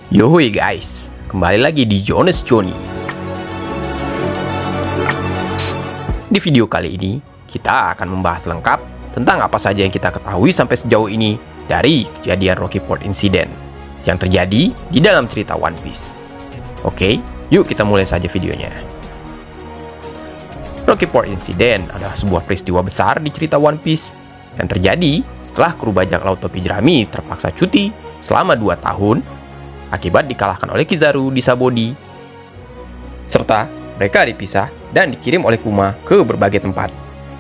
Yohoi guys, kembali lagi di Jonas Johnny. Di video kali ini, kita akan membahas lengkap tentang apa saja yang kita ketahui sampai sejauh ini dari kejadian Rocky Port Incident yang terjadi di dalam cerita One Piece. Oke, yuk kita mulai saja videonya. Rocky Port Incident adalah sebuah peristiwa besar di cerita One Piece yang terjadi setelah kru bajak laut topi jerami terpaksa cuti selama 2 tahun akibat dikalahkan oleh Kizaru di Sabaody, serta mereka dipisah dan dikirim oleh Kuma ke berbagai tempat.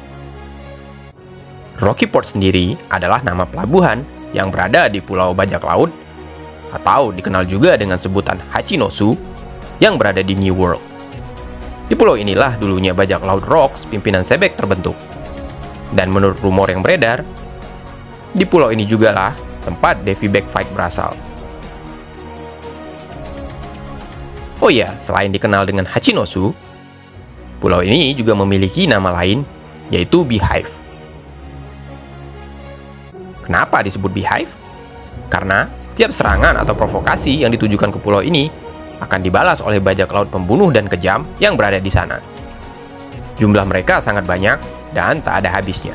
Rocky Port sendiri adalah nama pelabuhan yang berada di Pulau Bajak Laut atau dikenal juga dengan sebutan Hachinosu yang berada di New World. Di pulau inilah dulunya bajak laut Rocks pimpinan Xebec terbentuk. Dan menurut rumor yang beredar, di pulau ini jugalah tempat Davy Back Fight berasal. Oh ya, selain dikenal dengan Hachinosu, pulau ini juga memiliki nama lain, yaitu Beehive. Kenapa disebut Beehive? Karena setiap serangan atau provokasi yang ditujukan ke pulau ini akan dibalas oleh bajak laut pembunuh dan kejam yang berada di sana. Jumlah mereka sangat banyak dan tak ada habisnya.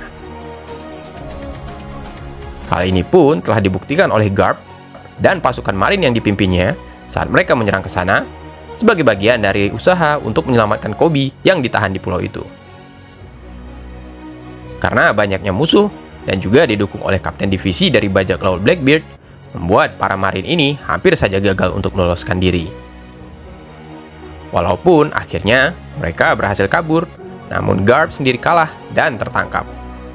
Hal ini pun telah dibuktikan oleh Garp dan pasukan marin yang dipimpinnya saat mereka menyerang ke sana sebagai bagian dari usaha untuk menyelamatkan Koby yang ditahan di pulau itu. Karena banyaknya musuh dan juga didukung oleh kapten divisi dari bajak laut Blackbeard, membuat para marin ini hampir saja gagal untuk meloloskan diri. Walaupun akhirnya mereka berhasil kabur, namun Garp sendiri kalah dan tertangkap.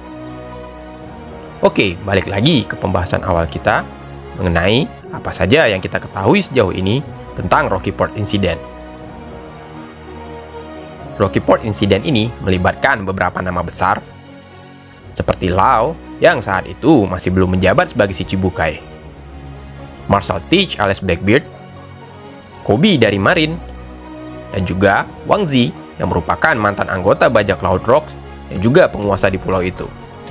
Oke, balik lagi ke pembahasan awal kita mengenai apa saja yang kita ketahui sejauh ini tentang Rocky Port Incident. Rocky Port Incident ini melibatkan beberapa nama besar, seperti Law yang saat itu masih belum menjabat sebagai Shichibukai, Marshal Teach alias Blackbeard, Koby dari Marine, dan juga Wang Zi yang merupakan mantan anggota bajak laut Rocks yang juga penguasa di pulau itu.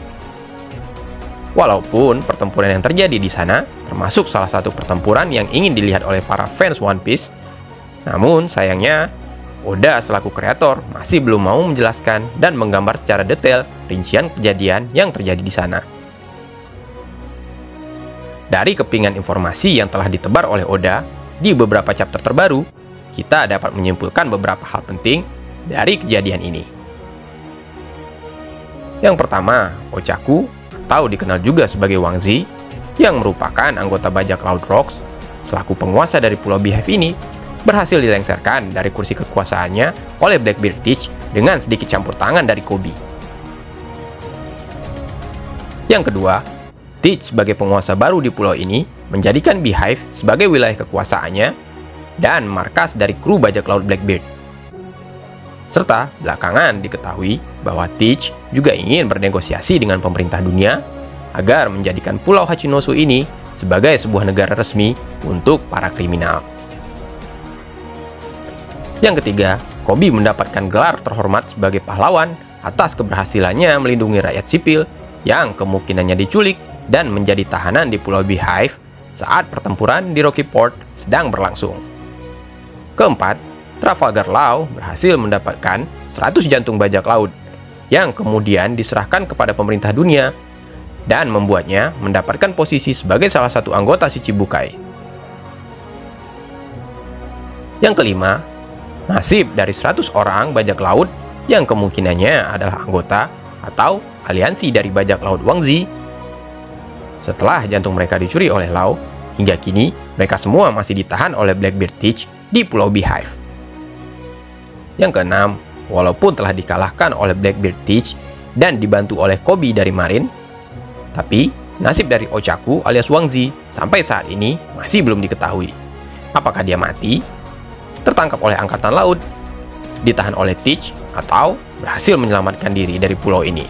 Walaupun pertempuran yang terjadi di sana termasuk salah satu pertempuran yang ingin dilihat oleh para fans One Piece, namun sayangnya Oda selaku kreator masih belum mau menjelaskan dan menggambar secara detail rincian kejadian yang terjadi di sana. Dari kepingan informasi yang telah ditebar oleh Oda di beberapa chapter terbaru, kita dapat menyimpulkan beberapa hal penting dari kejadian ini. Yang pertama, Ochaku atau dikenal juga sebagai Wang Zi, yang merupakan anggota bajak laut Rocks, selaku penguasa dari Pulau Beehive ini, berhasil dilengsarkan dari kursi kekuasaannya oleh Blackbeard Teach dengan sedikit campur tangan dari Koby. Yang kedua, Teach sebagai penguasa baru di pulau ini menjadikan Beehive sebagai wilayah kekuasaannya dan markas dari kru bajak laut Blackbeard. Serta belakangan diketahui bahwa Teach juga ingin bernegosiasi dengan pemerintah dunia agar menjadikan Pulau Hachinosu ini sebagai sebuah negara resmi untuk para kriminal. Yang ketiga, Koby mendapatkan gelar terhormat sebagai pahlawan atas keberhasilannya melindungi rakyat sipil yang kemungkinannya diculik dan menjadi tahanan di Pulau Beehive saat pertempuran di Rocky Port sedang berlangsung. Keempat, Trafalgar Law berhasil mendapatkan 100 jantung bajak laut yang kemudian diserahkan kepada pemerintah dunia dan membuatnya mendapatkan posisi sebagai salah satu anggota Shichibukai. Yang kelima, nasib dari 100 orang bajak laut yang kemungkinannya adalah anggota atau aliansi dari bajak laut Wang Zi. Setelah jantung mereka dicuri oleh Law, hingga kini mereka semua masih ditahan oleh Blackbeard Teach di Pulau Beehive. Yang keenam, walaupun telah dikalahkan oleh Blackbeard Teach dan dibantu oleh Koby dari Marine, tapi nasib dari Ochaku alias Wang Zi sampai saat ini masih belum diketahui. Apakah dia mati, tertangkap oleh angkatan laut, ditahan oleh Teach, atau berhasil menyelamatkan diri dari pulau ini.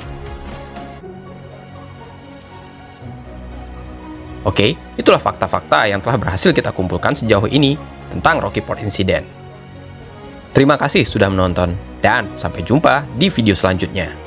Oke, itulah fakta-fakta yang telah berhasil kita kumpulkan sejauh ini tentang Rocky Port Incident. Terima kasih sudah menonton, dan sampai jumpa di video selanjutnya.